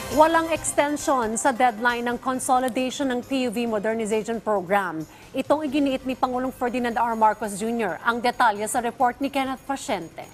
Walang extension sa deadline ng consolidation ng PUV Modernization Program. Itong iginiit ni Pangulong Ferdinand R. Marcos Jr. Ang detalye sa report ni Kenneth Pasyente.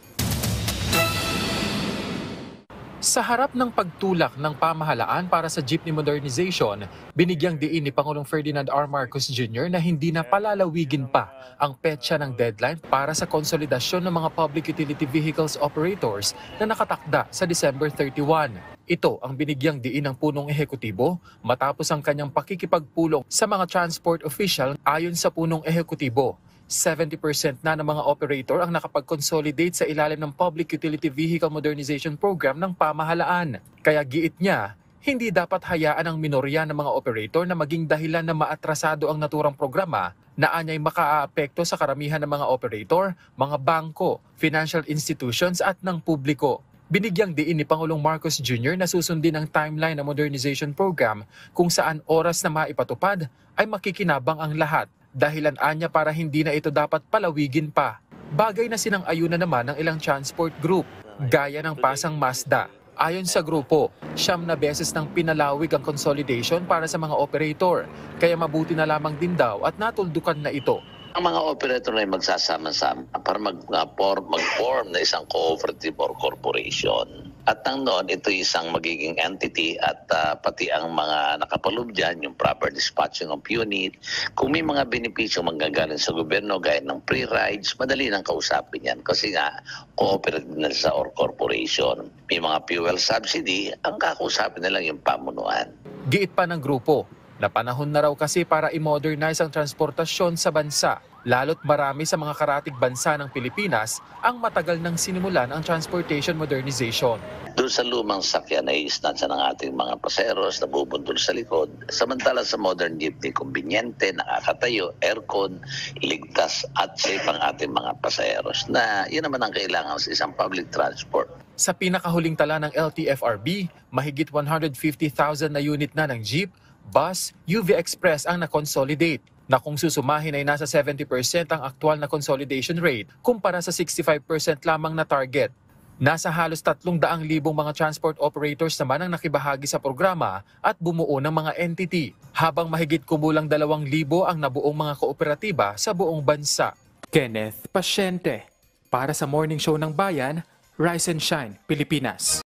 Sa harap ng pagtulak ng pamahalaan para sa jeepney modernization, binigyang diin ni Pangulong Ferdinand R. Marcos Jr. na hindi na palalawigin pa ang petsa ng deadline para sa konsolidasyon ng mga public utility vehicles operators na nakatakda sa December 31. Ito ang binigyang diin ng punong ehekutibo matapos ang kanyang pakikipagpulong sa mga transport official. Ayon sa punong ehekutibo, 70% na ng mga operator ang nakapag-consolidate sa ilalim ng Public Utility Vehicle Modernization Program ng pamahalaan. Kaya giit niya, hindi dapat hayaan ang minorya ng mga operator na maging dahilan na maatrasado ang naturang programa na anyay makaaapekto sa karamihan ng mga operator, mga bangko, financial institutions at ng publiko. Binigyang diin ni Pangulong Marcos Jr. na susundin ang timeline ng modernization program kung saan oras na maipatupad ay makikinabang ang lahat. Dahilan anya para hindi na ito dapat palawigin pa. Bagay na sinang-ayunan naman ng ilang transport group, gaya ng Pasang Mazda. Ayon sa grupo, 9 na beses nang pinalawig ang consolidation para sa mga operator, kaya mabuti na lamang din daw at natuldukan na ito. Ang mga operator na magsasama-sama para mag-form na isang cooperative or corporation. At nang noon, ito isang magiging entity at pati ang mga nakapaloob dyan, yung proper dispatching of unit. Kung may mga benepisyo manggagaling sa gobyerno gaya ng free rides, madali nang kausapin yan. Kasi nga, cooperative na sa or corporation. May mga fuel subsidy, ang kakausapin na lang yung pamunuan. Giit pa ng grupo na panahon na raw kasi para i-modernize ang transportasyon sa bansa. Lalo't marami sa mga karatig bansa ng Pilipinas ang matagal nang sinimulan ang transportation modernization. Doon sa lumang sakyan ay istansa ng ating mga paseros na bubundol sa likod. Samantala sa modern jeepney, kumbinyente, nakakatayo, aircon, iligtas at safe ang ating mga paseros na yun naman ang kailangan sa isang public transport. Sa pinakahuling tala ng LTFRB, mahigit 150,000 na unit na ng jeep, bus, UV Express ang na-consolidate, na kung susumahin ay nasa 70% ang aktual na consolidation rate kumpara sa 65% lamang na target. Nasa halos 300,000 mga transport operators naman ang nakibahagi sa programa at bumuo ng mga entity, habang mahigit kumulang 2,000 ang nabuong mga kooperatiba sa buong bansa. Kenneth Pasyente, para sa Morning Show ng Bayan, Rise and Shine, Pilipinas.